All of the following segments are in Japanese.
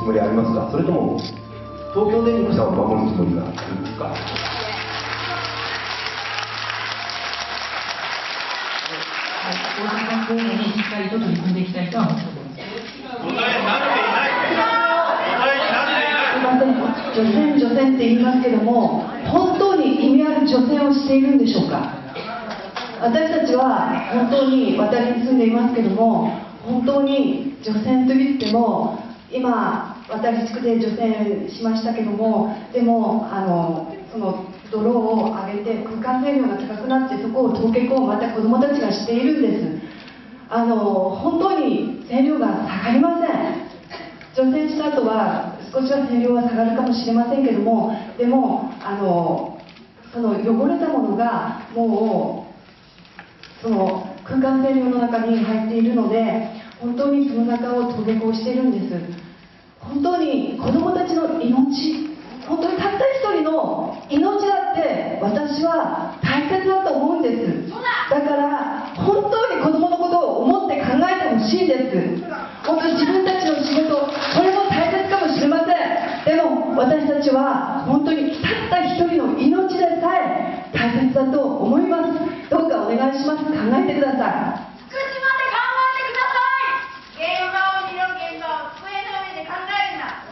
つもりありますか、それとも東京電力さんを守るつもりがあるんですか。 大阪公園にしっかりと取り組んでいきたいとは思っております。 除染って言いますけども、本当に意味ある除染をしているんでしょうか。私たちは本当に渡りに住んでいますけども、本当に除染といっても、今渡り地区で除染しましたけども、でもその泥を上げて空間性能が高くなって、そこを凍結をまた子どもたちがしているんです。本当に線量が下がりません。除染した後は少しは線量は下がるかもしれませんけども、でもその汚れたものがもうその空間線量の中に入っているので、本当にその中を登下校しているんです。本当に子どもたちの命、本当にたった一人の命だって私は大切だと思うんです。だから本当に子どものことを思って考えてほしいです。本当に自分たちの仕事、これも大切かもしれません。でも私たちは本当にたった一人の命でさえ大切だと思います。どうかお願いします。考えてください。 福島で考えてください。現場を見ろ、現場を机の上で考えるな。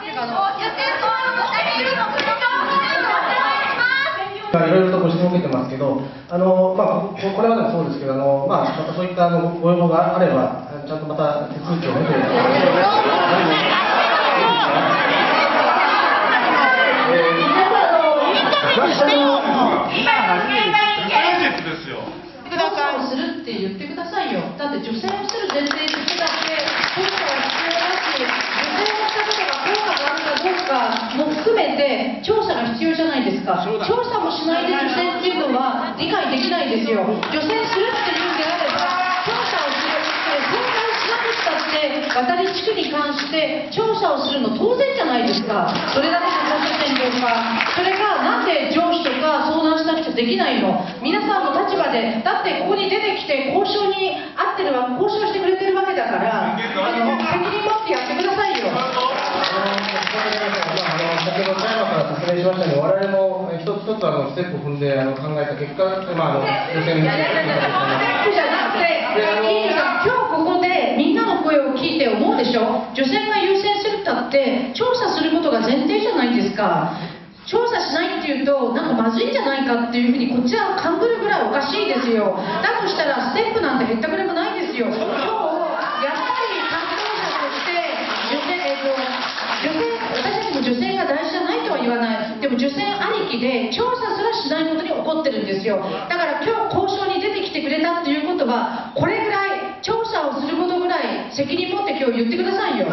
いろいろとご質問を受けてますけど、これまでもそうですけど、またそういったご要望があれば、ちゃんとまた手続きを経て、 調査をするって言ってくださいよ。だって除染をする前提としてだって調査は必要だし、除染をしたことが効果があるかどうかも含めて調査が必要じゃないですか。調査もしないで除染っていうのは理解できないですよ。除染するっていうんであれば調査をするって損害しなくったって渡り地区に関して調査をするの当然じゃないですか。それだけの放射線量か。それがなんで上司とか相談しなくちゃできないの。皆さんの立場でだってここに出てきて交渉に合ってる交渉してくれてるわけだから責任持ってやってくださいよ。 先ほど田山から説明しましたように、我々も一つ一つステップを踏んで考えた結果、除染についてステップじゃなくて、いいですか、今日ここでみんなの声を聞いて思うでしょ。除染が優先するったって調査することが前提じゃないですか。調査しないっていうとなんかまずいんじゃないかっていうふうにこっちは勘ぐるぐらいおかしいですよ。だとしたらステップなんてへったくれもないですよ。今日やっぱり担当者として私たちも除染が大事じゃないとは言わない。でも除染ありきで調査すらしないことに怒ってるんですよ。だから今日交渉に出てきてくれたっていうことはこれぐらい調査をすることぐらい責任持って今日言ってくださいよ。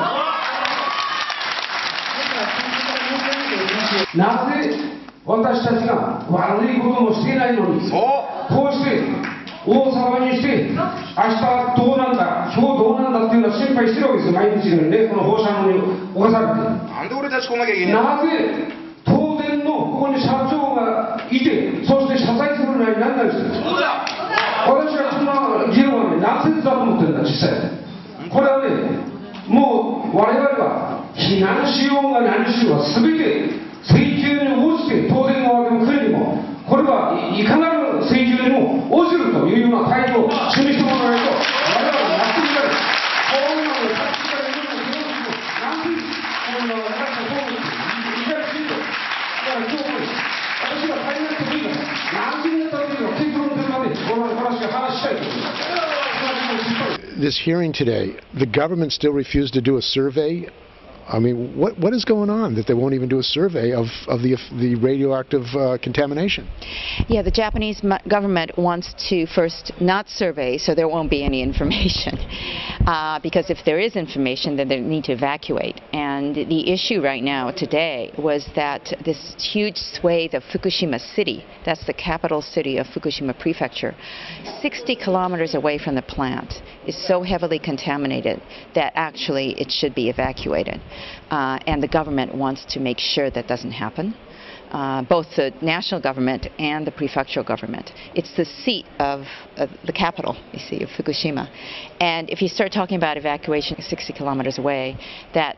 なぜ私たちが悪いこともしていないのに、こうして大騒ぎにして、明日どうなんだ、今日どうなんだっていうのは心配してるわけですよ、毎日のようにね、この放射能に侵されて。 なんで俺たち来なきゃいけない。 なぜ東電のここに社長がいて、そして謝罪するのになんないんですよ。私はそんな議論はね、ナンセンスだと思ってるんだ、実際。これはね、もう我々は避難しようが何しようが全て請求に応じて、当然側でも国にも、これはいかなる請求にも応じるというような態度を示してもらわないと、我々はやっていかない。こういうのをさっきから言うのを何でこんな私の方にいかしいと。だから今日も私が大変な時が何時になったわけでは結論出るまでこの話を話したいと思います。 This hearing today, the government still refused to do a survey. I mean, what is going on that they won't even do a survey of the radioactive contamination? Yeah, the Japanese government wants to first not survey, so there won't be any information. Because if there is information, then they need to evacuate. And the issue right now today was that this huge swathe of Fukushima City, that's the capital city of Fukushima Prefecture, 60 kilometers away from the plant, is so heavily contaminated that actually it should be evacuated. And the government wants to make sure that doesn't happen. Both the national government and the prefectural government. It's the seat of the capital, you see, of Fukushima. And if you start talking about evacuation 60 kilometers away, that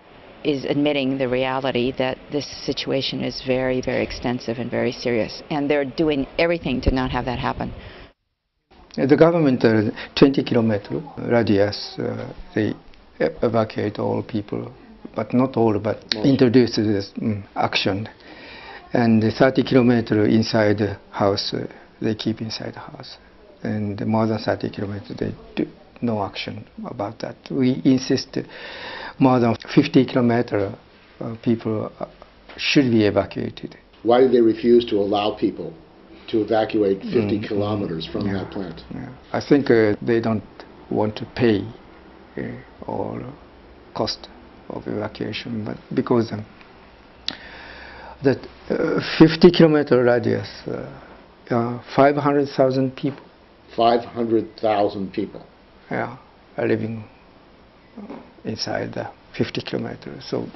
is admitting the reality that this situation is very, very extensive and very serious, and they're doing everything to not have that happen. The government, 20-kilometer radius, they evacuate all people, but not all, but introduce this action. And the 30-kilometer inside the house, they keep inside the house. And more than 30 kilometers, they do no action about that. We insist more than 50-kilometer people should be evacuated. Why did they refuse to allow people to evacuate 50 kilometers from that plant? Yeah. I think they don't want to pay all cost of evacuation, but because that 50-kilometer radius, 500,000 people. 500,000 people. Yeah, are living inside the 50 kilometers. So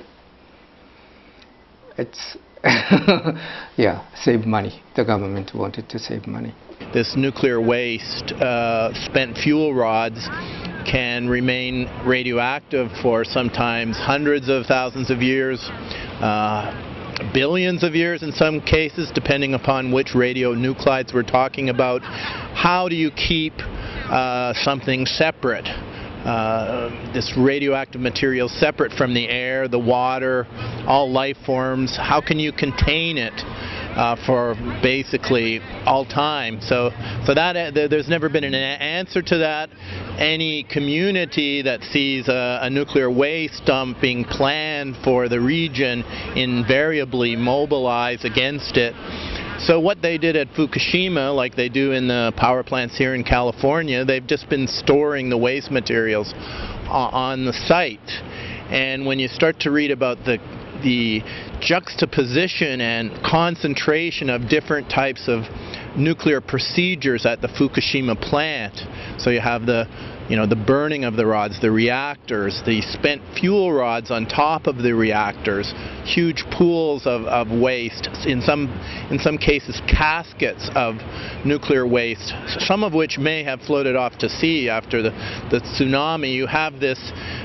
it's yeah, save money. The government wanted to save money. This nuclear waste, spent fuel rods, can remain radioactive for sometimes hundreds of thousands of years, billions of years in some cases, depending upon which radionuclides we're talking about. How do you keep something separate, this radioactive material separate from the air, the water, all life forms? How can you contain it for basically all time? So that there's never been an answer to that. Any community that sees a nuclear waste dumping plan for the region invariably mobilize against it. So what they did at Fukushima, like they do in the power plants here in California, they've just been storing the waste materials on the site. And when you start to read about the juxtaposition and concentration of different types of nuclear procedures at the Fukushima plant, so you have the burning of the rods, the reactors, the spent fuel rods on top of the reactors, huge pools of waste, in some cases caskets of nuclear waste, some of which may have floated off to sea after the tsunami. You have this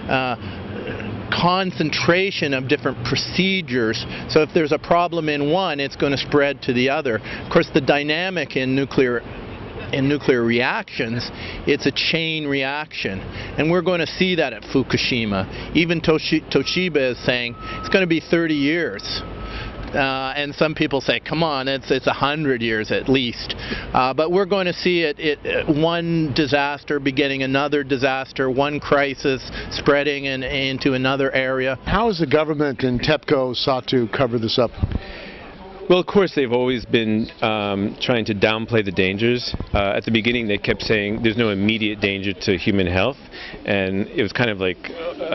concentration of different procedures, so if there's a problem in one, it's going to spread to the other. Of course, the dynamic in nuclear reactions, it's a chain reaction, and we're going to see that at Fukushima. Even Toshiba is saying it's going to be 30 years. And some people say, come on, it's 100 years at least. But we're going to see it one disaster begetting another disaster, one crisis spreading into another area. How has the government and TEPCO sought to cover this up? Well, of course, they've always been trying to downplay the dangers. At the beginning, they kept saying there's no immediate danger to human health, and it was kind of like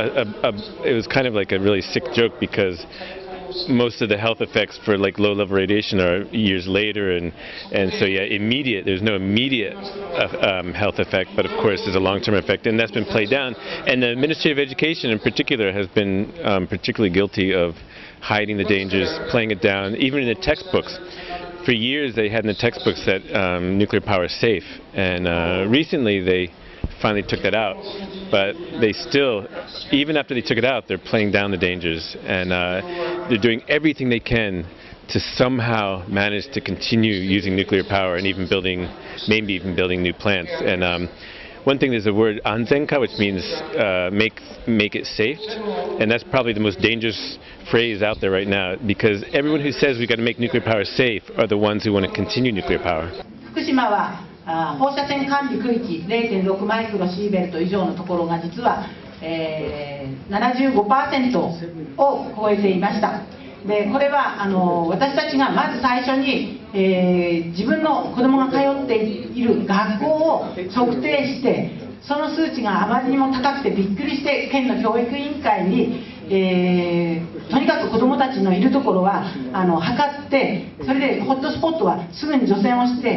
a really sick joke, because most of the health effects for like low-level radiation are years later, and so yeah, there's no immediate health effect, but of course there's a long-term effect, and that's been played down. And the Ministry of Education in particular has been particularly guilty of hiding the dangers, playing it down, even in the textbooks. For years they had in the textbooks that nuclear power is safe, and recently they finally took that out, but they still, even after they took it out, they're playing down the dangers, and they're doing everything they can to somehow manage to continue using nuclear power, and maybe even building new plants. And one thing, there's the word anzenka, which means make it safe, and that's probably the most dangerous phrase out there right now, because everyone who says we've got to make nuclear power safe are the ones who want to continue nuclear power. 福島は放射線管理区域 0.6 マイクロシーベルト以上のところが実は、75% を超えていました。でこれは私たちがまず最初に、自分の子どもが通っている学校を測定して、その数値があまりにも高くてびっくりして、県の教育委員会に、とにかく子どもたちのいるところは測って、それでホットスポットはすぐに除染をして、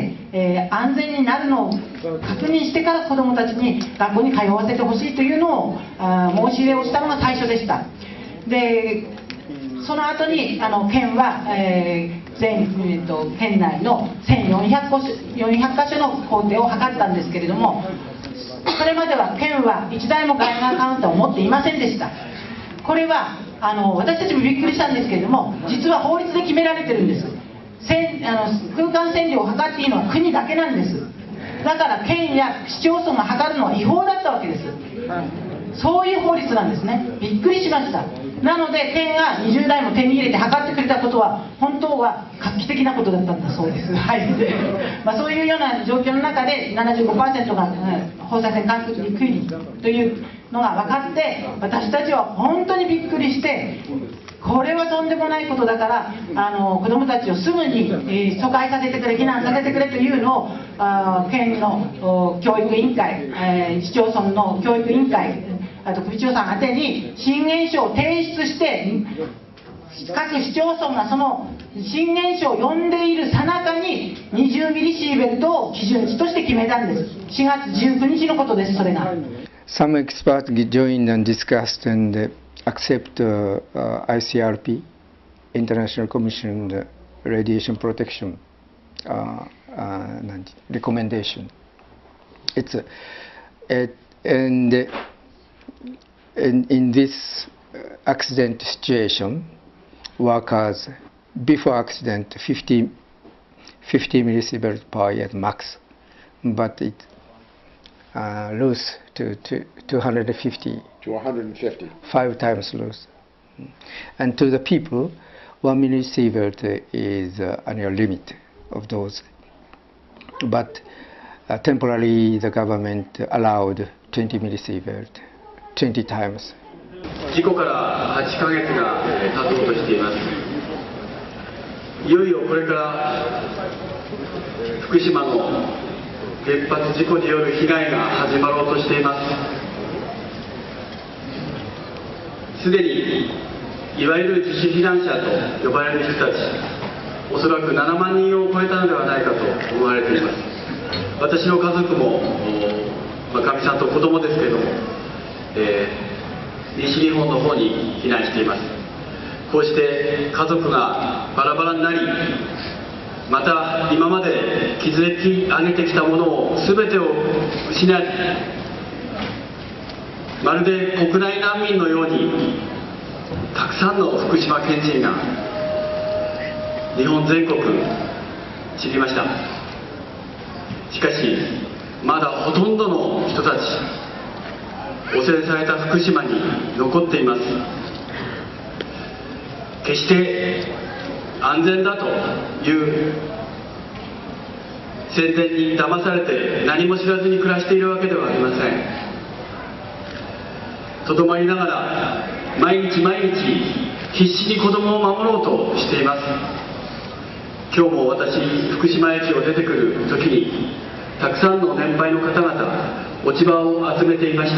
安全になるのを確認してから子どもたちに学校に通わせてほしいというのを申し入れをしたのが最初でした。でその後に県は、県内の1400カ所の工程を測ったんですけれども、それまでは県は1台もガイガーカウンターを持っていませんでした。これは私たちもびっくりしたんですけれども、実は法律で決められてるんです。空間線量を測っていいのは国だけなんです。だから県や市町村が測るのは違法だったわけです。そういう法律なんですね。びっくりしました。なので県が20台も手に入れて測ってくれたことは本当は画期的なことだったんだそうです。はい。そういうような状況の中で 75% が放射線観測にくいというのが分かって、私たちは本当にびっくりして、これはとんでもないことだから子どもたちをすぐに、疎開させてくれ、避難させてくれというのを県の教育委員会、市町村の教育委員会、あと首長さん宛てに震源書を提出して、各市町村がその震源書を読んでいる最中に20ミリシーベルトを基準値として決めたんです。4月19日のことです。それが。 Some experts joined and discussed and accept ICRP, International Commission Radiation Protection recommendation. And in this accident situation, workers before accident 50 millisievert per year max, but it lose to 250. To 150. 5 times lose. And to the people, 1 millisievert is annual limit of those. But temporarily the government allowed 20 millisievert, 20 times. 事故から8ヶ月が経とうとしています。いよいよこれから福島の原発事故による被害が始まろうとしています。すでにいわゆる自主避難者と呼ばれる人たち、おそらく7万人を超えたのではないかと思われています。私の家族もかみさんと子供ですけれども、西日本の方に避難しています。こうして家族がバラバラになり、また今まで築き上げてきたものを全てを失い、まるで国内難民のようにたくさんの福島県人が日本全国散りました。しかしまだほとんどの人たち、汚染された福島に残っています。決して安全だという宣伝に騙されて何も知らずに暮らしているわけではありません。とどまりながら毎日毎日必死に子供を守ろうとしています。今日も私、福島駅を出てくる時にたくさんの年配の方々落ち葉を集めていました。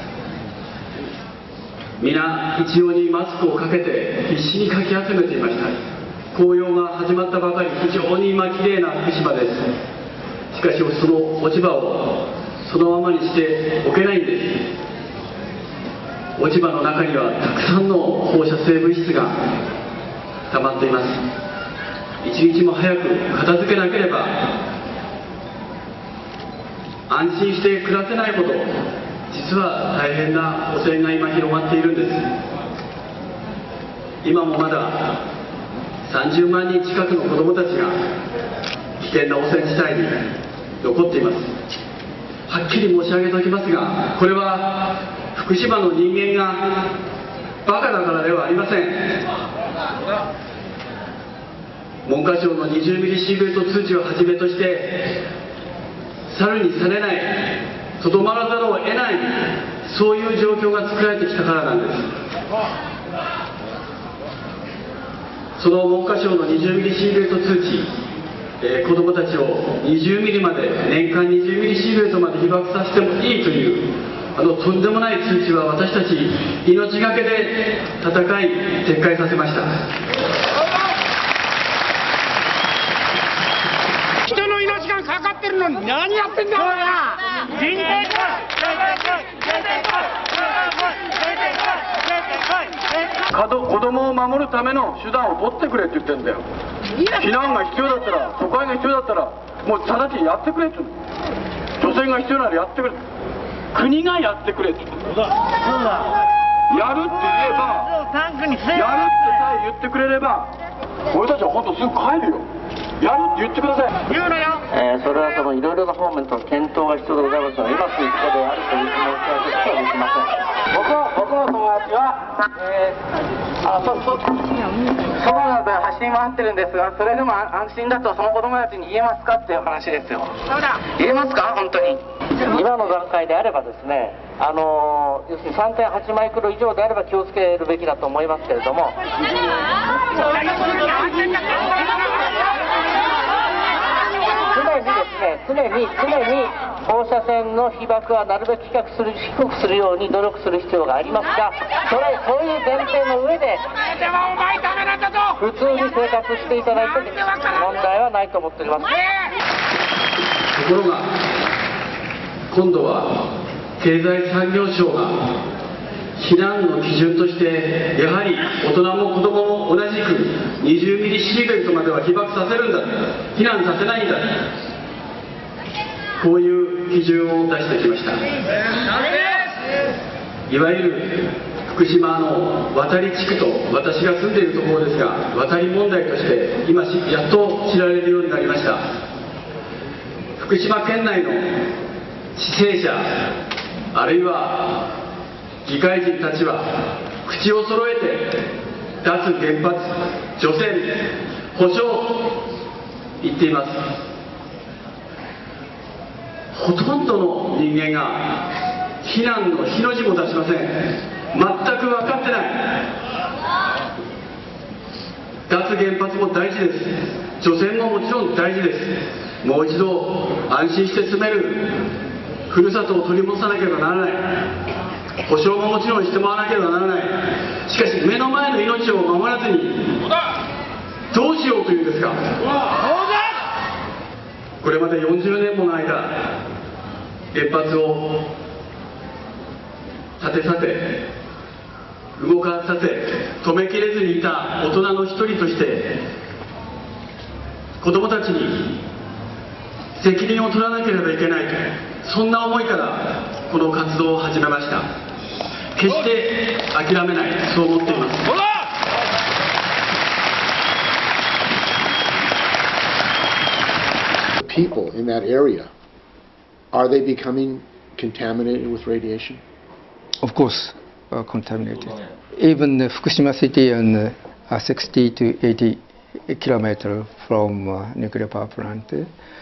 皆一様にマスクをかけて必死にかき集めていました。紅葉が始まったばかり、非常に今きれいな福島です。しかしその落ち葉をそのままにしておけないんです。落ち葉の中にはたくさんの放射性物質が溜まっています。一日も早く片付けなければ安心して暮らせないほど、実は大変な汚染が今広がっているんです。今もまだ30万人近くの子どもたちが危険な汚染地帯に残っています。はっきり申し上げておきますが、これは福島の人間がバカだからではありません。文科省の20ミリシーベルト通知をはじめとしてさるにされない、とどまらざるを得ない、そういう状況が作られてきたからなんです。その文科省の20ミリシーベルト通知、子どもたちを20ミリまで、年間20ミリシーベルトまで被爆させてもいいというとんでもない通知は私たち命がけで戦い撤回させました。 人の命がかかってるのに何やってんだお前ら。 子供を守るための手段を取ってくれって言ってんだよ。避難が必要だったら、疎開が必要だったら、もう直ちにやってくれって。除染が必要ならやってくれ。国がやってくれって言ってんだ。 やるって言えば、やるってさえ言ってくれれば、俺たちは本当すぐ帰るよ。やるって言ってください。言うなよ。それはそのいろいろな方面と検討が必要でございますが、今すぐここでやるという気持ちは絶対できません。僕の友達は、そばなどで走り回ってるんですが、それでも安心だとその子供たちに言えますかっていう話ですよ。言えますか、本当に。今の段階であればですね、要するに 3.8 マイクロ以上であれば気をつけるべきだと思いますけれども、常に放射線の被曝はなるべく低くするように努力する必要がありますが、そういう前提の上で普通に生活していただいて問題はないと思っております。ところが今度は経済産業省が避難の基準としてやはり大人も子供も同じく20ミリシーベルトまでは被曝させるんだ、避難させないんだ、こういう基準を出してきました。いわゆる福島の渡り地区と私が住んでいるところですが、渡り問題として今やっと知られるようになりました。福島県内の市政者あるいは議会人たちは口を揃えて脱原発、除染、保障と言っています。ほとんどの人間が避難の日の字も出しません。全く分かってない。脱原発も大事です。除染ももちろん大事です。もう一度安心して住めるふるさとを取り戻さなければならない。保障ももちろんしてもらわなければならない。しかし目の前の命を守らずにどうしようというんですか。これまで40年もの間原発を立てさせ動かさせ止めきれずにいた大人の一人として子どもたちに責任を取らなければいけない、そんな思いからこの活動を始めました。決して諦めない、そう思っています。 People in that area, are they becoming contaminated with radiation? Of course, contaminated. Even Fukushima city and 60 to 80 kilometers from nuclear power plant.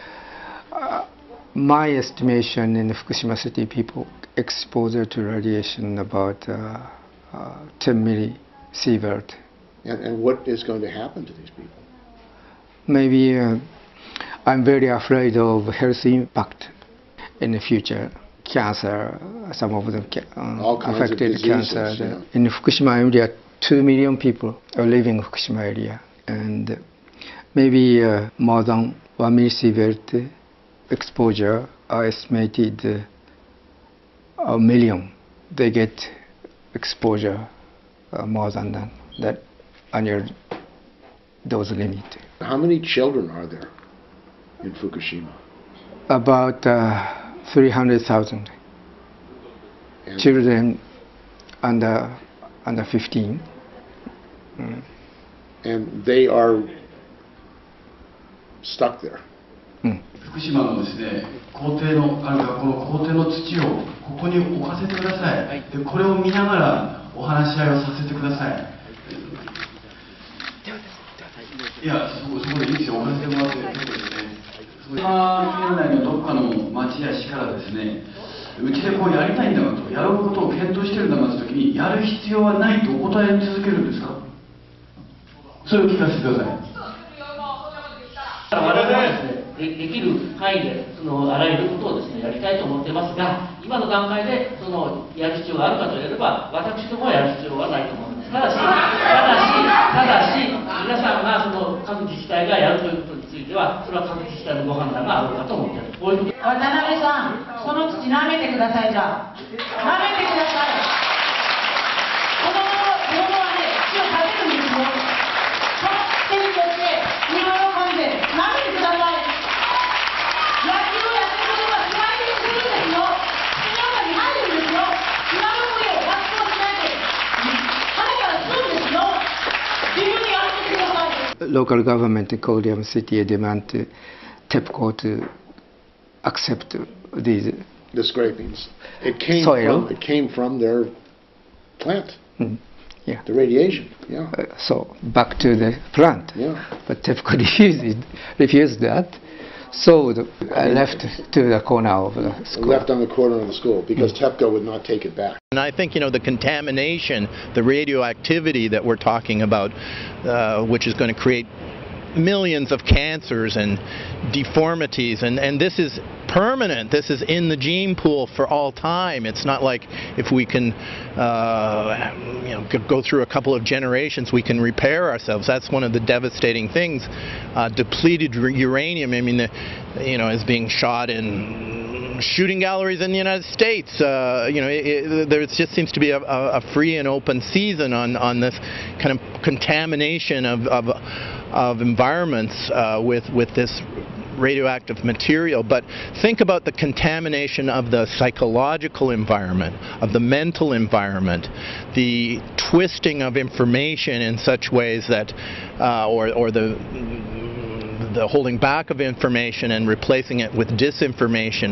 My estimation in Fukushima city, people exposure to radiation about 10 millisievert. And what is going to happen to these people? Maybe I'm very afraid of health impact in the future. Cancer, some of them affected cancer. Yeah. In Fukushima area, 2 million people are living in Fukushima area, and maybe more than 1 millisievert exposure are estimated a million. They get exposure more than that annual dose limit. How many children are there in Fukushima? About 300,000 children under 15. And they are stuck there. 福島のですね、校庭のある学校の校庭の土をここに置かせてください。でこれを見ながらお話し合いをさせてください。いや、そこでいいですよ、置かせてもらって結構ですね。福島県内のどっかの町や市からですね、うちでこうやりたいんだがと、やることを検討してるんだがという時に、やる必要はないとお答え続けるんですか。それを聞かせてください。 我々はですね、できる範囲であらゆることをですね、やりたいと思ってますが、今の段階でやる必要があるかといえば、私どもはやる必要はないと思います。ただし、皆さんが各自治体がやるということについては、それは各自治体のご判断があるかと思っています。こういうこと。 渡辺さん、その土舐めてください。じゃあ舐めてください。子供はね、土を食べるんですよ。その手にとって庭を噛んで舐めてください。野球をやってくればスライディングするんですよ。土の中に入るんですよ。砂の上を発想しないで local government in Korean City demand TEPCO to accept these The scrapings. It came soil. from their plant. Yeah. The radiation. Yeah. So back to the plant. Yeah. But TEPCO refused that. So left to the corner of the school. Left on the corner of the school because TEPCO would not take it back. And I think, the contamination, the radioactivity that we're talking about, which is going to create millions of cancers and deformities, and this is permanent. This is in the gene pool for all time. It's not like if we can go through a couple of generations we can repair ourselves. That's one of the devastating things. Depleted uranium, is being shot in shooting galleries in the United States. There just seems to be a free and open season on this kind of contamination of environments with this radioactive material. But think about the contamination of the psychological environment, of the mental environment, the twisting of information in such ways that, or the holding back of information and replacing it with disinformation,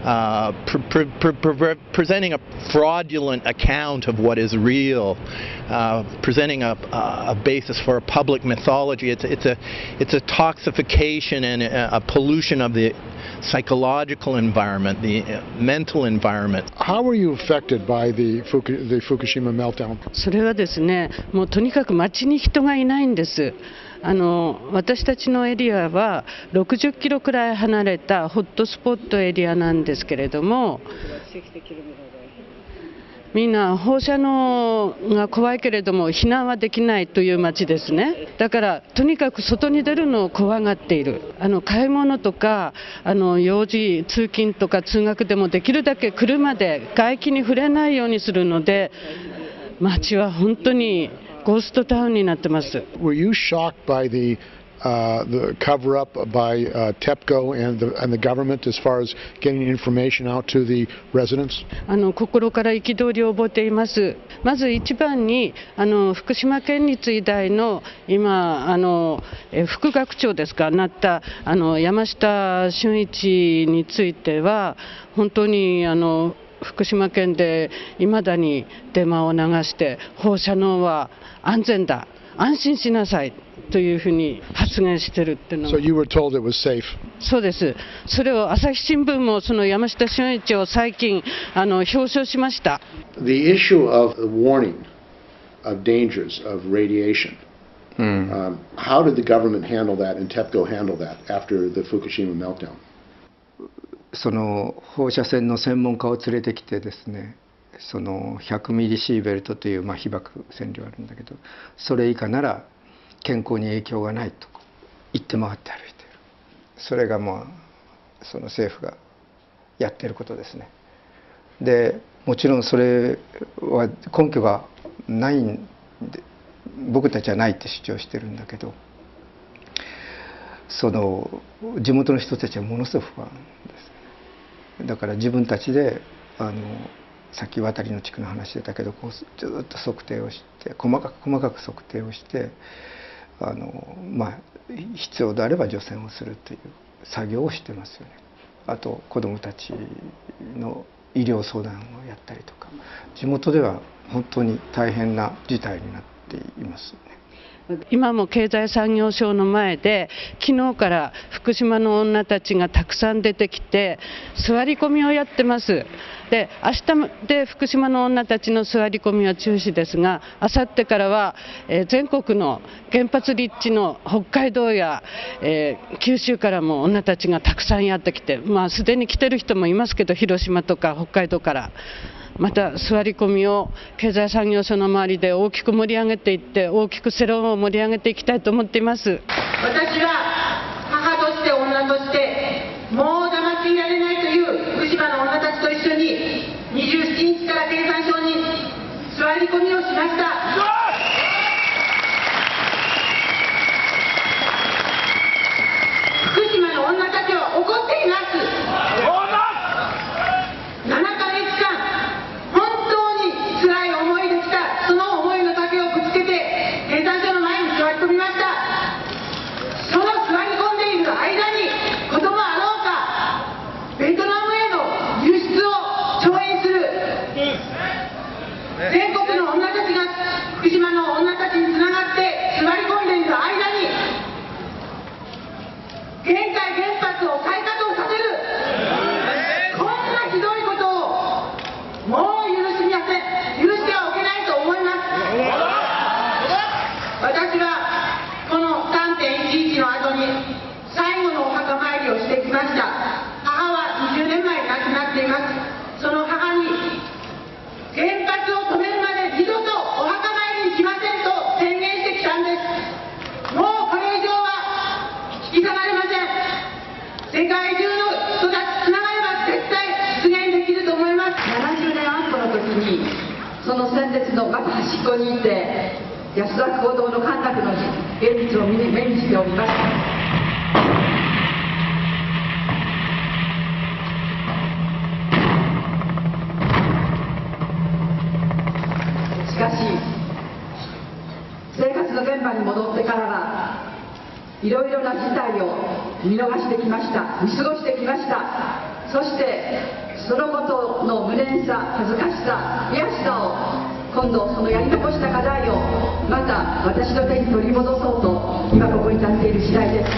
presenting a fraudulent account of what is real, presenting a basis for a public mythology. It's a toxification and a pollution of the psychological environment, the mental environment. How were you affected by the Fukushima meltdown? それはですね、もうとにかく街に人がいないんです。私たちのエリアは60キロくらい離れたホットスポットエリアなんですけれども、みんな放射能が怖いけれども避難はできないという街ですね。だからとにかく外に出るのを怖がっている。買い物とか用事通勤とか通学でもできるだけ車で外気に触れないようにするので、街は本当にゴーストタウンになってます。 Were you shocked by the cover-up by TEPCO and the government as far as getting information out to the residents? 心から憤りを覚えています。まず一番に福島県立医大の今副学長ですかなった山下俊一については本当に福島県でいまだにデマを流して放射能は安全だ、安心しなさいというふうに発言してるっていうのは。 So you were told it was safe? そうです。それを朝日新聞もその山下俊一を最近表彰しました。 The issue of warning of dangers of radiation. How did the government handle that and TEPCO handle that after the Fukushima meltdown? その放射線の専門家を連れてきてですね、その100ミリシーベルトという被爆線量あるんだけど、それ以下なら健康に影響がないと言って回って歩いている。それがその政府がやっていることですね。でもちろんそれは根拠がないんで、僕たちはないって主張してるんだけど、その地元の人たちはものすごく不安です。だから自分たちでさっき渡りの地区の話してたけど、ずっと測定をして細かく測定をして必要であれば除染をするという作業をしてますよね。あと子どもたちの医療相談をやったりとか、地元では本当に大変な事態になっていますね。 今も経済産業省の前で昨日から福島の女たちがたくさん出てきて座り込みをやってます。で明日で福島の女たちの座り込みは中止ですが、あさってからは、全国の原発立地の北海道や、九州からも女たちがたくさんやってきて、すでに来てる人もいますけど、広島とか北海道からまた座り込みを経済産業省の周りで大きく盛り上げていって、大きく世論を盛り上げていきたいと思っています。 私は母として女としてもう黙っていられないという福島の女たちと一緒に27日から経産省に座り込みをしました。福島の女たちは怒っています。7ヶ月間本当に辛い思いできた、その思いの丈をぶつけて経産省の前に座り込みました。 9.11の後に最後のお墓参りをしてきました。母は20年前に亡くなっています。その母に原発を止めるまで二度とお墓参りに来ませんと宣言してきたんです。もうこれ以上は引き下がれません。世界中の人たちつながれば絶対実現できると思います。 70年安保の時にその戦列のまず端っこにいて安田講堂の陥落の現実を目にしております。しかし生活の現場に戻ってからはいろいろな事態を見逃してきました、見過ごしてきました。そしてそのことの無念さ、恥ずかしさ、悔しさを今度そのやり残した課題をまた私の手に取り戻そうと今ここに立っている次第です。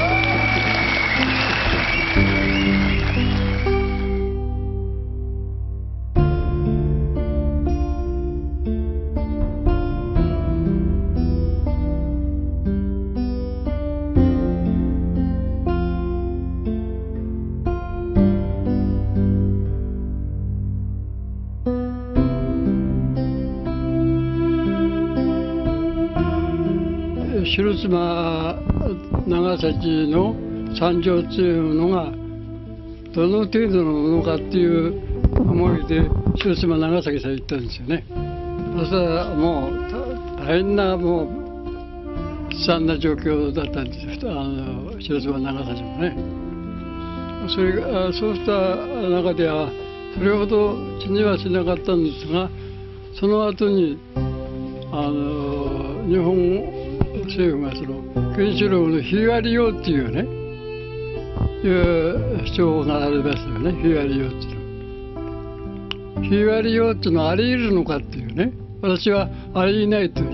広島、長崎の惨状というのがどの程度のものかっていう思いで広島、長崎さん行ったんですよね。そしたらもう大変なもう悲惨な状況だったんですよ、広島、長崎もね。そうした中ではそれほど死にはしなかったんですが、その後に日本政府がその原子炉の日割り用っていうね、いう主張がありますよね。日割り用っていうの。日割り用っていうのはあり得るのかっていうね。私はありえないという。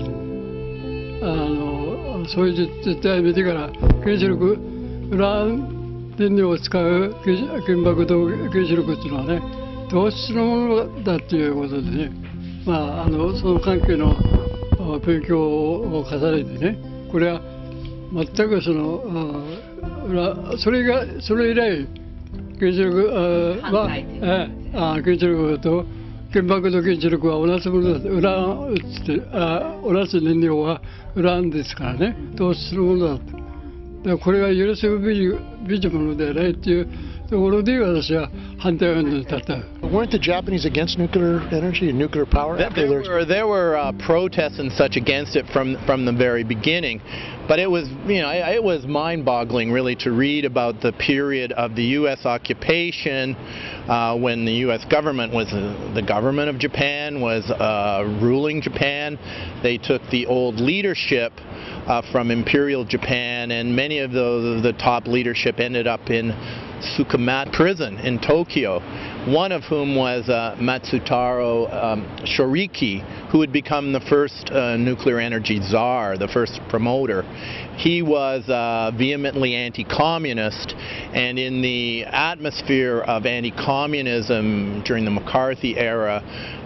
そういう実態を見てから原子力ウラン燃料を使う原爆と原子力っていうのはね、同質のものだっていうことでね、その関係の勉強を重ねてね、これは全くそれ以来原子力は原子力と原爆と原子力は同じものだと、同じ燃料はウランですからね、同質するものだと。だからこれは許せるべきものではないというところで私は反対運動に立った。 Weren't the Japanese against nuclear energy and nuclear power? There were protests and such against it from the very beginning, but it was it was mind-boggling really to read about the period of the U.S. occupation when the U.S. government was the government of Japan was ruling Japan. They took the old leadership from Imperial Japan, and many of the top leadership ended up in Tsukumato prison in Tokyo, one of whom was Matsutaro Shoriki, who would become the first nuclear energy czar, the first promoter. He was vehemently anti-communist, and in the atmosphere of anti-communism during the McCarthy era,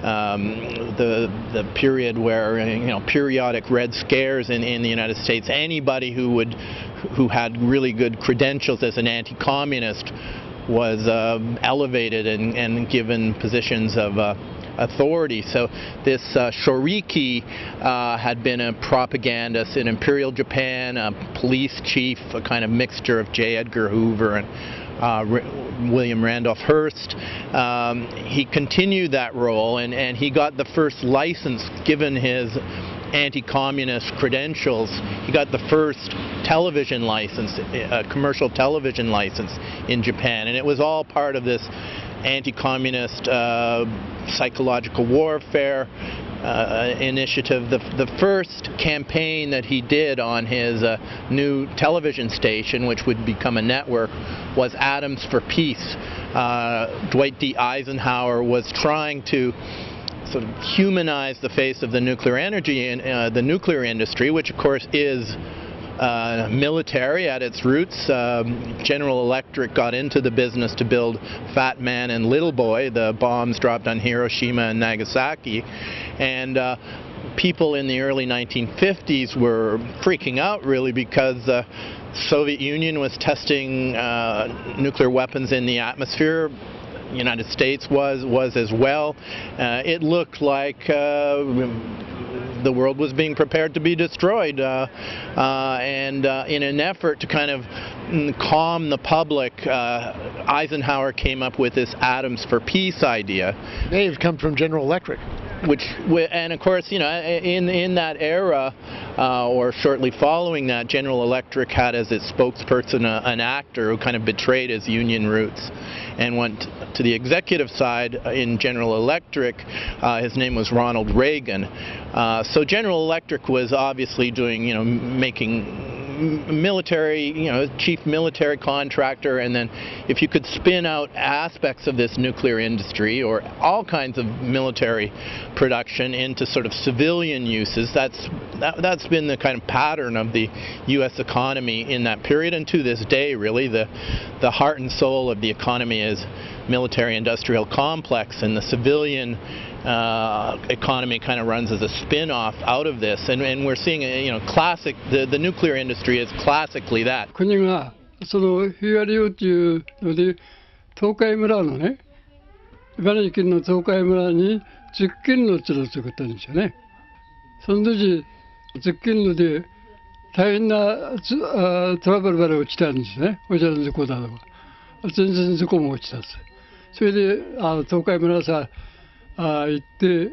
the period where periodic Red Scares in the United States, anybody who had really good credentials as an anti-communist was elevated and given positions of authority. So this Shoriki had been a propagandist in Imperial Japan, a police chief, a kind of mixture of J. Edgar Hoover and William Randolph Hearst. He continued that role, and he got the first license given his anti-communist credentials. He got the first television license, a commercial television license in Japan, and it was all part of this anti-communist psychological warfare initiative. The first campaign that he did on his new television station, which would become a network, was Atoms for Peace. Dwight D. Eisenhower was trying to sort of humanize the face of the nuclear energy and the nuclear industry, which of course is military at its roots. General Electric got into the business to build Fat Man and Little Boy, the bombs dropped on Hiroshima and Nagasaki, and people in the early 1950s were freaking out really because the Soviet Union was testing nuclear weapons in the atmosphere. The United States was as well. It looked like the world was being prepared to be destroyed, and in an effort to kind of calm the public, Eisenhower came up with this Atoms for Peace idea. May have come from General Electric. And of course, you know, in that era, or shortly following that, General Electric had as its spokesperson an actor who kind of betrayed his union roots and went to the executive side in General Electric. His name was Ronald Reagan. So General Electric was obviously doing, you know, making military, you know, chief military contractor, and then if you could spin out aspects of this nuclear industry or all kinds of military production into sort of civilian uses, that's been the kind of pattern of the U.S. economy in that period, and to this day, really, the heart and soul of the economy is military-industrial complex, and the civilian economy kind of runs as a spin-off out of this, and we're seeing, you know, classic. The nuclear industry is classically that. 国がその日割りをというので東海村のね、茨城県の東海村に10軒の地を作ったんですよね。その時10軒ので大変なトラブルまで落ちたんですね。お茶の事故だとか、全然事故も落ちたんです。それで東海村さ行って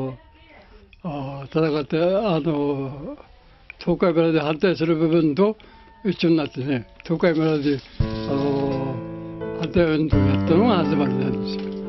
戦って東海村で反対する部分と一緒になってね、東海村で反対運動をやったのが始まりなんですよ。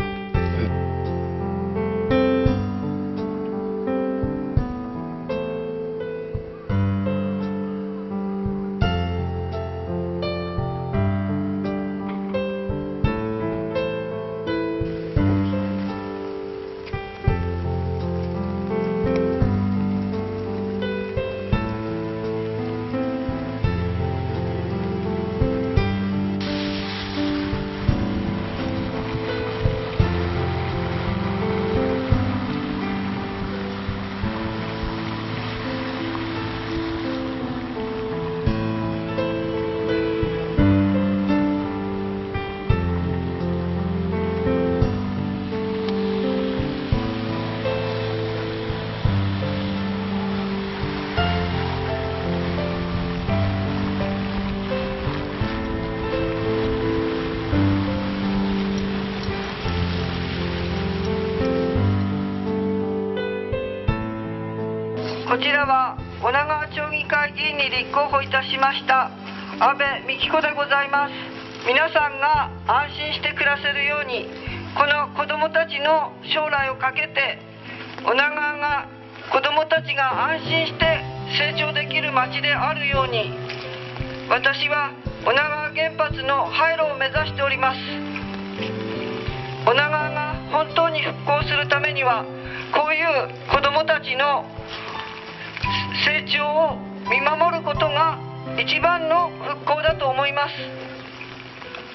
こちらは女川町議会議員に立候補いたしました安倍美希子でございます。皆さんが安心して暮らせるように、この子どもたちの将来をかけて女川が子どもたちが安心して成長できる町であるように、私は女川原発の廃炉を目指しております。女川が本当に復興するためには、こういう子どもたちの成長を見守ることが一番の復興だと思います。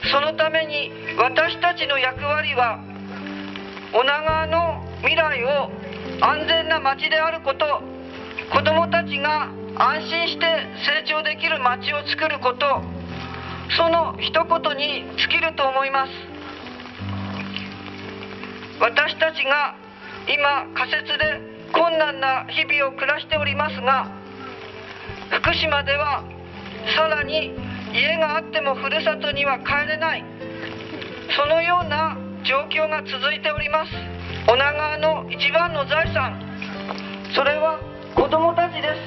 そのために私たちの役割は、女川の未来を安全な町であること、子どもたちが安心して成長できる町を作ること、その一言に尽きると思います。私たちが今仮設で困難な日々を暮らしておりますが、福島ではさらに家があってもふるさとには帰れない、そのような状況が続いております。女川の一番の財産、それは子どもたちです。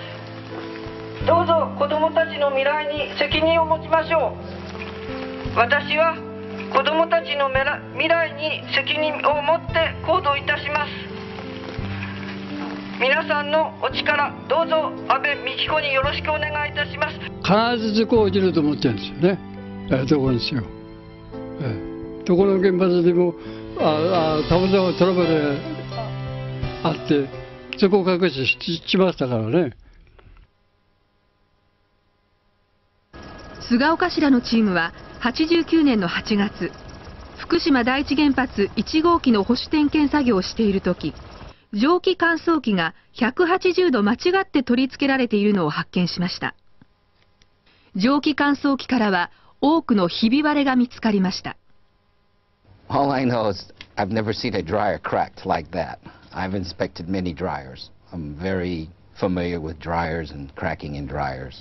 どうぞ子どもたちの未来に責任を持ちましょう。私は子どもたちの未来に責任を持って行動いたします。皆さんのお力、どうぞ安倍美希子によろしくお願いいたします。 必ず事故起きると思ってるんですよね。どこにしよう。どこの原発でもたまたまトラブルあって事故隠ししましたからね。 菅岡氏らのチームは89年の8月、福島第一原発1号機の保守点検作業をしているとき、 蒸気乾燥機が180度間違って取り付けられているのを発見しました。蒸気乾燥機からは多くのひび割れが見つかりました。 All I know is I've never seen a dryer cracked like that. I've inspected many dryers. I'm very familiar with dryers and cracking in dryers.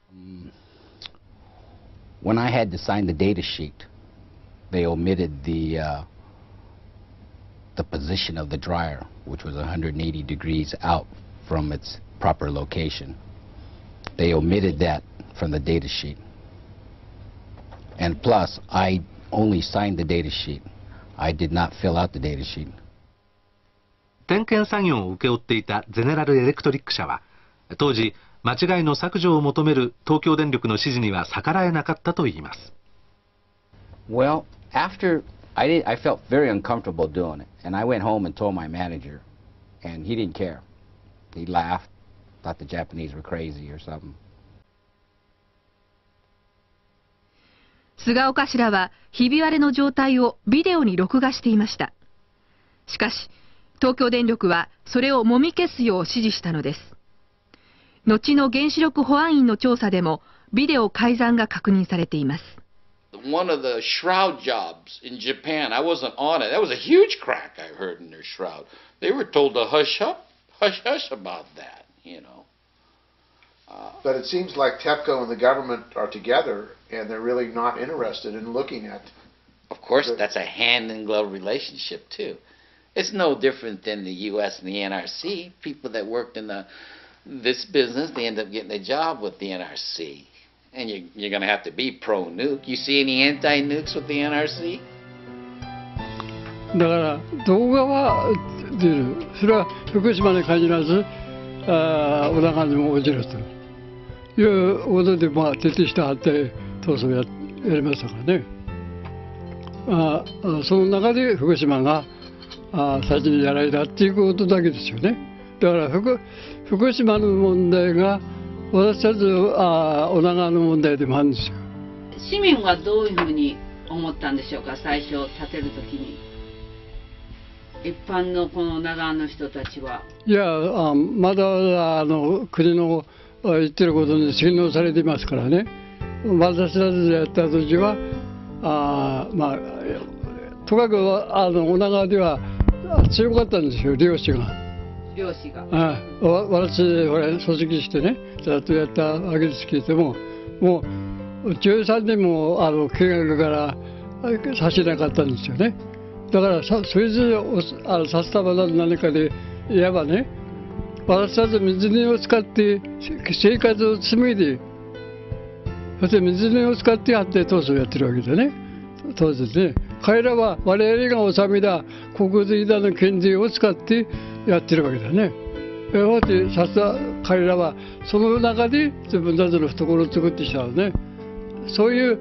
When I had to sign the data sheet, they omitted the position of the dryer, which was 180 degrees out from its proper location. They omitted that from the data sheet. And plus, I only signed the data sheet. I did not fill out the data sheet. 点検作業を請け負っていたゼネラルエレクトリック社は、当時間違いの削除を求める東京電力の指示には逆らえなかったといいます。 Well, after I felt very uncomfortable doing it, and I went home and told my manager, and he didn't care. He laughed, thought the Japanese were crazy or something. 菅岡氏らはひび割れの状態をビデオに録画していました。しかし東京電力はそれをもみ消すよう指示したのです。後の原子力保安院の調査でもビデオ改ざんが確認されています。 One of the shroud jobs in Japan, I wasn't on it. That was a huge crack I heard in their shroud. They were told to hush up, hush about that, you know. But it seems like TEPCO and the government are together, and they're really not interested in looking at. Of course, that's a hand-in-glove relationship, too. It's no different than the U.S. and the NRC. People that worked in this business, they end up getting a job with the NRC. And you're going to have to be pro-nuke. You see any anti-nukes with the NRC? だから動画は出る。それは福島に限らず、小高にも応じるということで、徹底した反対闘争をやりましたからね。その中で福島が先にやられたっていうことだけですよね。だから福島の問題が私たち小長の問題でもあるんですよ。 市民はどういうふうに思ったんでしょうか、最初建てるときに。一般のこの長野の人たちは。いや、まだ国の言ってることに洗脳されていますからね。私たちでやった時は、とかく小長では強かったんですよ、漁師が。漁師が。私、組織してね、ずっとやったわけですけれども、もう13年も見学からさせなかったんですよね。だからそれでさせた場の何かで言えばね、私たち水根を使って生活を紡いで、そして水根を使って反対闘争をやってるわけでね。当然ね、彼らは我々が納めた国税だの県税を使ってやってるわけだね。さすが彼らはその中で自分たちの懐を作ってきたのね。そういう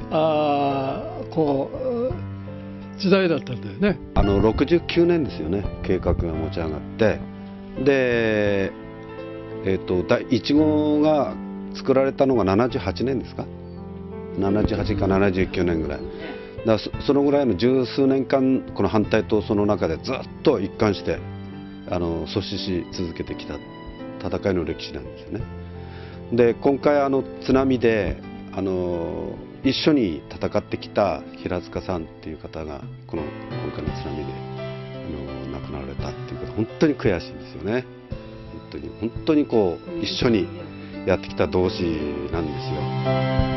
時代だったんだよね。 69年ですよね、計画が持ち上がって、で、第1号が作られたのが78年ですか、78か79年ぐらい。だからそのぐらいの十数年間、この反対闘争の中でずっと一貫して阻止し続けてきた戦いの歴史なんですよね。で、今回津波で一緒に戦ってきた平塚さんっていう方が今回の津波で亡くなられたっていうことは本当に悔しいんですよね。本当に一緒にやってきた同志なんですよ。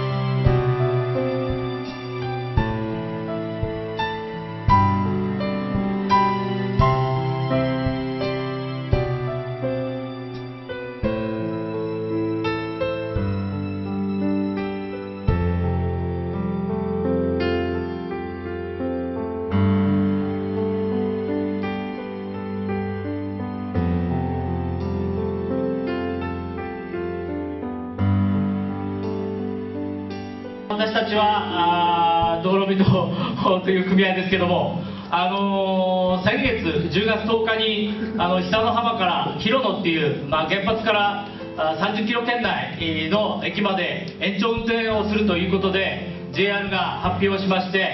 私たちは道路人という組合ですけども、先月10月10日に久の浜から広野っていう、原発から30キロ圏内の駅まで延長運転をするということで JR が発表しまして、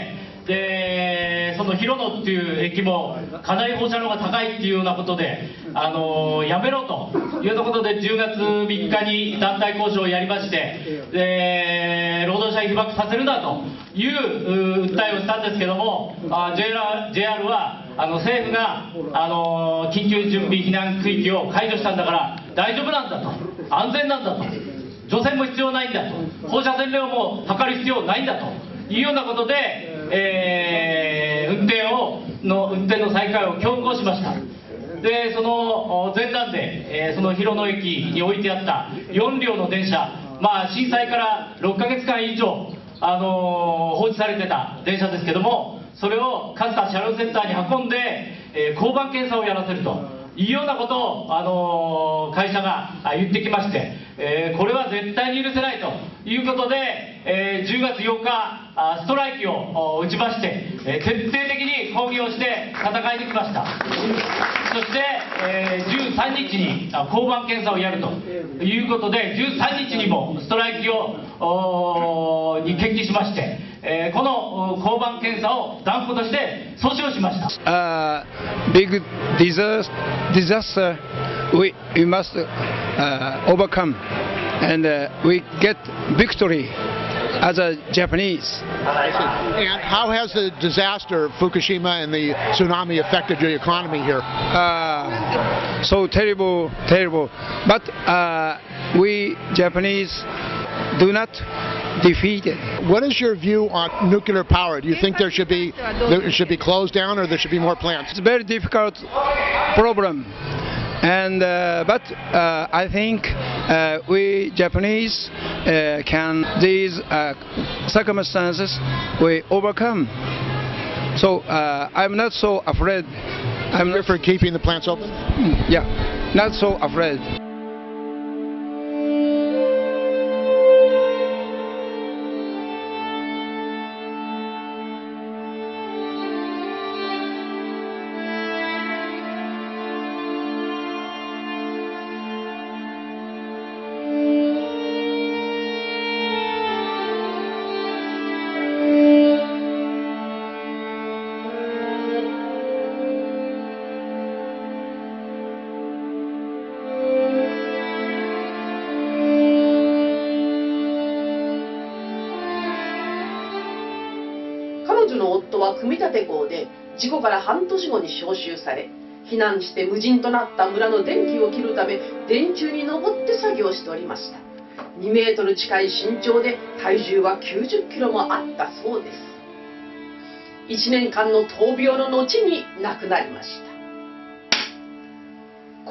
でその広野っていう駅もかなり放射能が高いっていうようなことで、やめろというようなことで10月3日に団体交渉をやりまして、で労働者被爆させるなという訴えをしたんですけども、JR は政府が緊急準備避難区域を解除したんだから大丈夫なんだと、安全なんだと、除染も必要ないんだと、放射線量も測る必要ないんだというようなことで、運転の再開を強行しました。でその前段で、その広野駅に置いてあった4両の電車、震災から6ヶ月間以上放置されてた電車ですけども、それを勝田車両センターに運んで、交番検査をやらせるというようなことを、会社が言ってきまして、これは絶対に許せないということで、10月8日ストライキを打ちまして、徹底的に抗議をして戦い抜きました。そして、13日に交番検査をやるということで、13日にもストライキに決起しまして、この交番検査を断固として阻止をしました。 Big disaster we must overcome, and we get victory as a Japanese. And how has the disaster, Fukushima and the tsunami, affected your economy here? So terrible. But we Japanese do not defeat it. What is your view on nuclear power? Do you think it should be closed down, or there should be more plants? It's a very difficult problem, and but I think we Japanese can these circumstances we overcome. So I'm not so afraid. I'm for keeping the plants open. Yeah, not so afraid. 彼女の夫は組み立て工で事故から半年後に召集され、避難して無人となった村の電気を切るため電柱に登って作業しておりました。2メートル近い身長で体重は90キロもあったそうです。1年間の闘病の後に亡くなりました。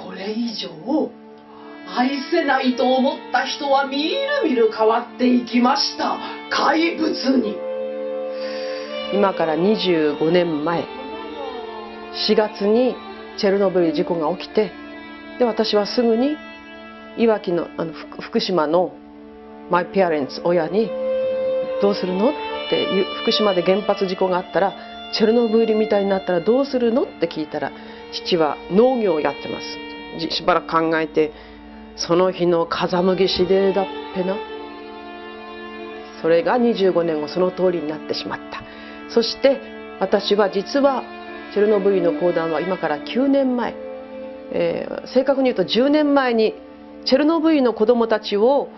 これ以上愛せないと思った人はみるみる変わっていきました。怪物に。 今から25年前4月にチェルノブイリ事故が起きて、で私はすぐにいわきの福島のマイペアレンツ親に「どうするの?」って福島で原発事故があったらチェルノブイリみたいになったらどうするのって聞いたら、父は農業をやってます。しばらく考えて、その日の風向き次第だっぺな。それが25年後その通りになってしまった。そして私は実はチェルノブイリの講談は今から9年前、正確に言うと10年前にチェルノブイリの子どもたちを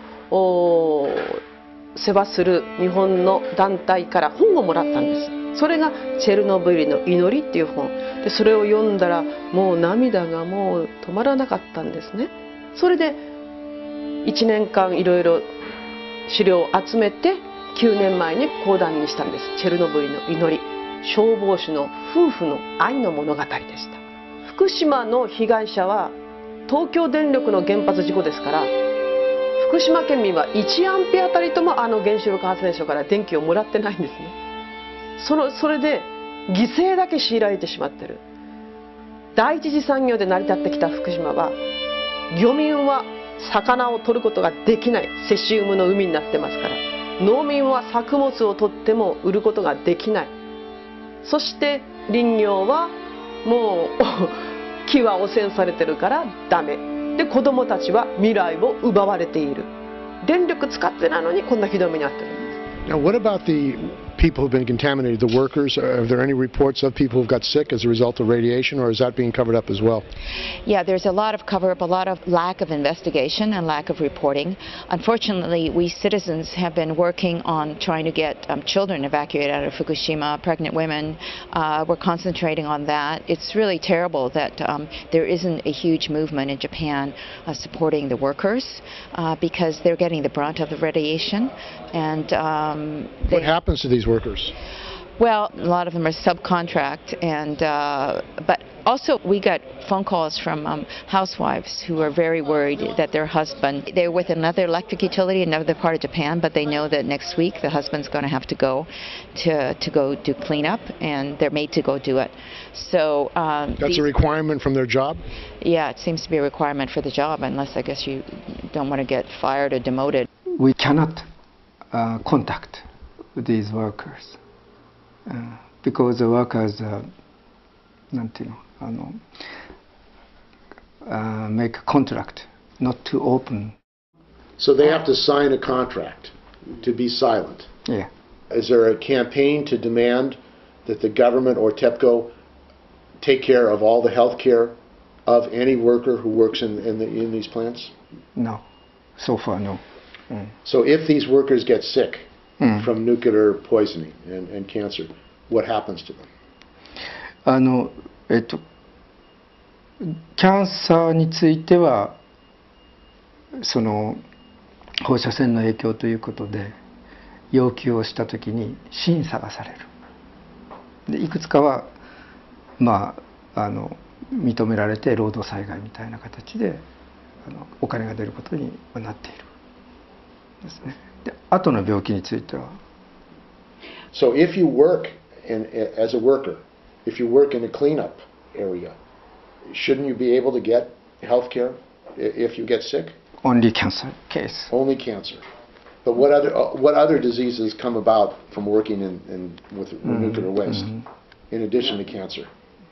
世話する日本の団体から本をもらったんです。それが「チェルノブイリの祈り」っていう本で、それを読んだらもう涙がもう止まらなかったんですね。それで1年間いろいろ資料を集めて9年前に講談にしたんです。チェルノブイリの祈り、消防士の夫婦の愛の物語でした。福島の被害者は東京電力の原発事故ですから、福島県民は1アンペアたりともあの原子力発電所から電気をもらってないんですね。それで犠牲だけ強いられてしまってる。第一次産業で成り立ってきた福島は、漁民は魚を取ることができないセシウムの海になってますから、農民は作物を取っても売ることができない。そして林業はもう木は汚染されてるからダメで、子どもたちは未来を奪われている。電力使ってないのにこんなひどい目に遭ってるんです。 Now, what about the people who've been contaminated, the workers? Are there any reports of people who've got sick as a result of radiation, or is that being covered up as well? Yeah, there's a lot of cover-up, a lot of lack of investigation and lack of reporting. Unfortunately, we citizens have been working on trying to get children evacuated out of Fukushima, pregnant women. We're concentrating on that. It's really terrible that there isn't a huge movement in Japan supporting the workers because they're getting the brunt of the radiation. And what happens to these workers? Well, a lot of them are subcontract, and but also we got phone calls from housewives who are very worried that their husband, they're with another electric utility in another part of Japan, but they know that next week the husband's going to have to go do cleanup, and they're made to go do it. So that's a requirement from their job? Yeah, it seems to be a requirement for the job, unless I guess you don't want to get fired or demoted. We cannot contact these workers because the workers make a contract not to open. So they have to sign a contract to be silent? Yeah. Is there a campaign to demand that the government or TEPCO take care of all the health care of any worker who works in these plants? No. So far, no. So if these workers get sick from nuclear poisoning and cancer, what happens to them? キャンサーについてはその放射線の影響ということで要求をしたときに審査がされる。でいくつかは認められて労働災害みたいな形でお金が出ることになっているですね。で後の病気については。 So if you work as a worker, if you work in a cleanup area, shouldn't you be able to get health care if you get sick? Only cancer case. Only cancer. But what other diseases come about from working with nuclear waste, in addition to cancer?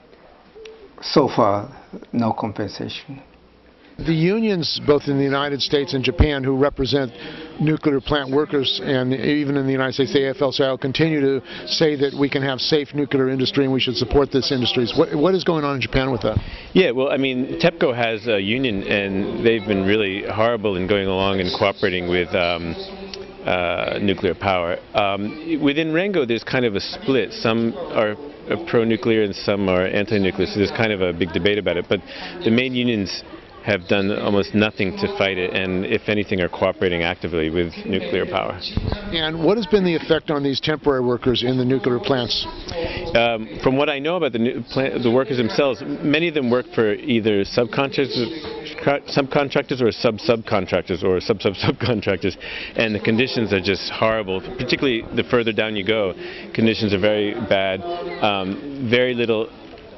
So far, no compensation. The unions, both in the United States and Japan, who represent nuclear plant workers, and even in the United States, the AFL-CIO, continue to say that we can have safe nuclear industry and we should support this industry. What is going on in Japan with that? Yeah, well, I mean, TEPCO has a union, and they've been really horrible in going along and cooperating with nuclear power. Within Rengo, there's kind of a split. Some are pro-nuclear and some are anti-nuclear, so there's kind of a big debate about it. But the main unions have done almost nothing to fight it, and if anything are cooperating actively with nuclear power. And what has been the effect on these temporary workers in the nuclear plants? From what I know about the workers themselves, many of them work for either subcontractors or subcontractors or subcontractors, and the conditions are just horrible. Particularly the further down you go, conditions are very bad. Very little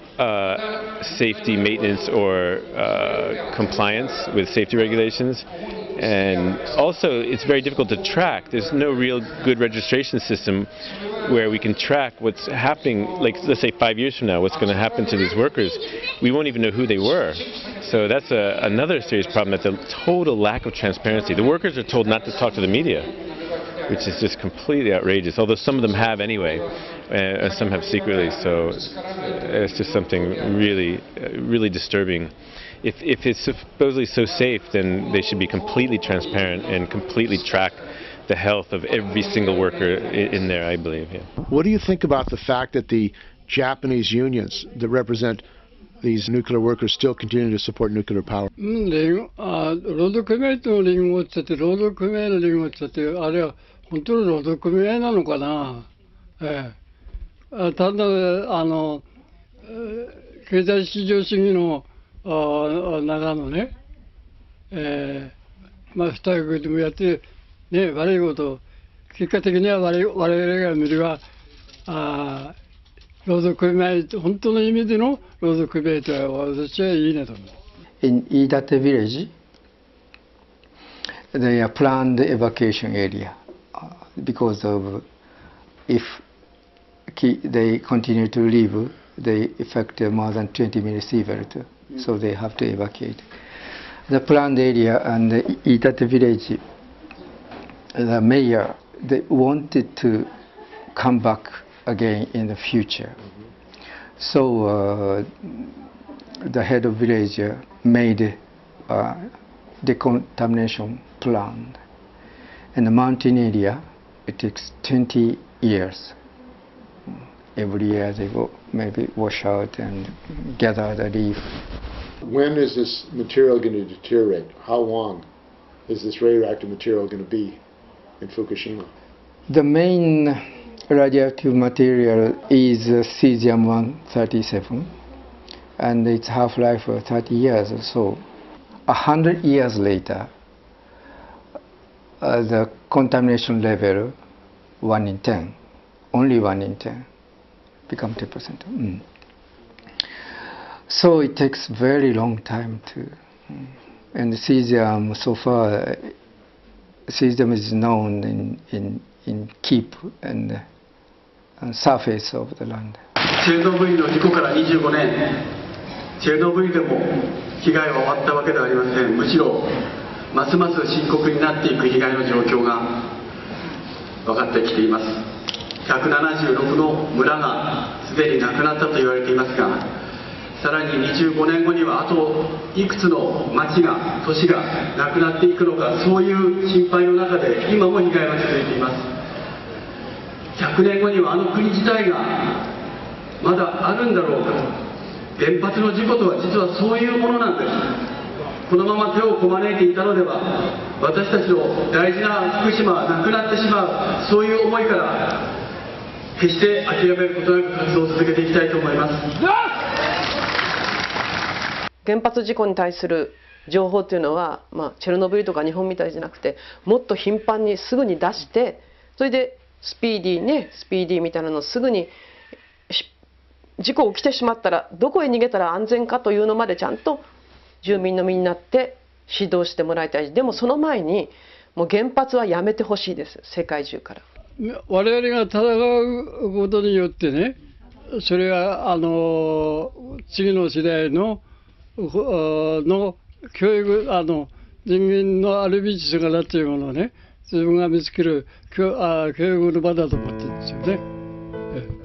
safety maintenance or compliance with safety regulations, and also it's very difficult to track. There's no real good registration system where we can track what's happening, like let's say 5 years from now, what's going to happen to these workers. We won't even know who they were. So that's another serious problem, that's a total lack of transparency. The workers are told not to talk to the media, which is just completely outrageous, although some of them have anyway, some have secretly, so it's just something really disturbing. If it's supposedly so safe, then they should be completely transparent and completely track the health of every single worker in there, I believe. Yeah. What do you think about the fact that the Japanese unions that represent these nuclear workers still continue to support nuclear power? 労働組合と連合って労働組合の連合ってあれは本当の労働組合なのかな。ただ経済市場主義の中のね、不待遇でもやってね悪いこと結果的には我々が見るは労働組合本当の意味での労働組合とは私はいいねと思う。 In Iidate village, they are planned evacuation area because of if they continue to live, they affect more than 20 millisievert, so they have to evacuate. The planned area and the Iidate village, the mayor, they wanted to come back again in the future. So the head of village made a decontamination plan. In the mountain area, it takes 20 years. Every year they will maybe wash out and gather the leaf. When is this material going to deteriorate? How long is this radioactive material going to be in Fukushima? The main radioactive material is cesium-137, and its half-life 30 years. So 100 years later, the contamination level 1 in 10, only 1 in 10, become 10%. So it takes very long time to, and cesium, so far, cesium is known in keep and surface of the land. チェルノブイリの事故から25年、チェルノブイリでも被害は終わったわけではありません。むしろますます深刻になっていく被害の状況が分かってきています。176の村がすでになくなったと言われていますが、さらに25年後にはあといくつの町が都市がなくなっていくのか、そういう心配の中で今も被害は続いています。100年後にはあの国自体がまだあるんだろうか。原発の事故とは実はそういうものなんです。このまま手をこまねいていたのでは、私たちの大事な福島はなくなってしまう、そういう思いから決して諦めることなく活動を続けていきたいと思います。 原発事故に対する情報というのは、チェルノブイリとか日本みたいじゃなくて、もっと頻繁にすぐに出して、それでスピーディーみたいなのをすぐに事故起きてしまったらどこへ逃げたら安全かというのまでちゃんと住民の身になって指導してもらいたい。でもその前にもう原発はやめてほしいです、世界中から。 我々が戦うことによってね、それは次の時代の教育、人間のあるべき姿というものをね、自分が見つける教育の場だと思ってるんですよね。